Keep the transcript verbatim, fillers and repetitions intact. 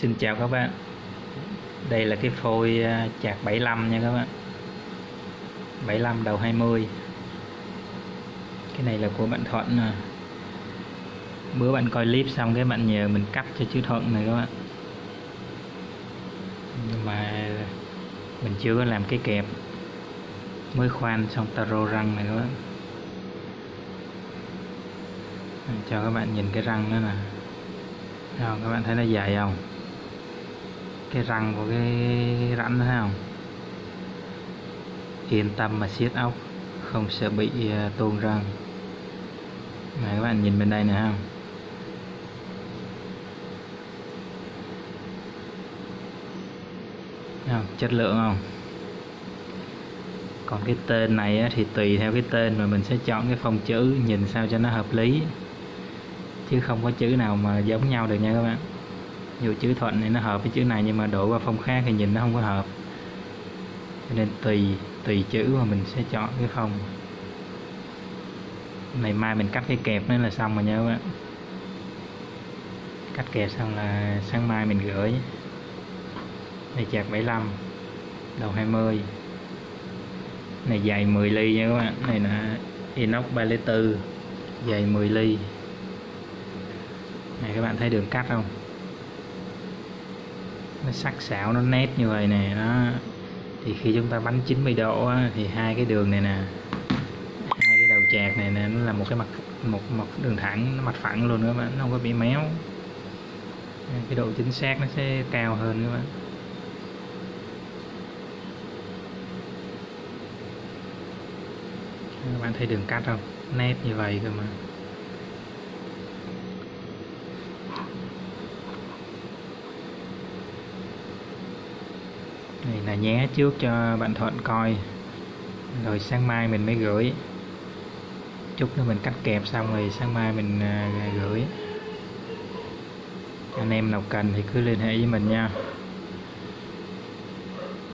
Xin chào các bạn. Đây là cái phôi chạc bảy lăm nha các bạn. bảy lăm đầu hai mươi. Cái này là của bạn Thuận. Bữa bạn coi clip xong cái bạn nhờ mình cắt cho chú Thuận này các bạn. Nhưng mà mình chưa có làm cái kẹp, mới khoan xong taro răng này các bạn. Cho các bạn nhìn cái răng nữa nè. Không, các bạn thấy nó dài không? Cái răng của cái rãnh đó thấy không? Yên tâm mà siết ốc, không sợ bị tuôn răng. Này các bạn nhìn bên đây nè không? Không, chất lượng không? Còn cái tên này á, thì tùy theo cái tên mà mình sẽ chọn cái phông chữ nhìn sao cho nó hợp lý, chứ không có chữ nào mà giống nhau được nha các bạn. Dù chữ Thuận thì nó hợp với chữ này nhưng mà đổi qua phông khác thì nhìn nó không có hợp, cho nên tùy tùy chữ mà mình sẽ chọn cái phông này. Mai mình cắt cái kẹp nữa là xong rồi nha các bạn. Cắt kẹp xong là sáng mai mình gửi. Này chạc bảy lăm đầu hai mươi, này dày mười ly nha các bạn. Này là inox ba lít tư, dày mười ly. Này các bạn thấy đường cắt không? Nó sắc sảo, nó nét như vậy nè. Đó, thì khi chúng ta bắn chín mươi độ á, thì hai cái đường này nè, hai cái đầu chạc này nè, nó là một cái mặt một một đường thẳng, nó mặt phẳng luôn các bạn, nó không có bị méo. Cái độ chính xác nó sẽ cao hơn các bạn. Các bạn thấy đường cắt không? Nét như vậy cơ mà. Này là nhé trước cho bạn Thuận coi, rồi sáng mai mình mới gửi. Chút nữa mình cắt kẹp xong rồi sáng mai mình gửi. Anh em nào cần thì cứ liên hệ với mình nha.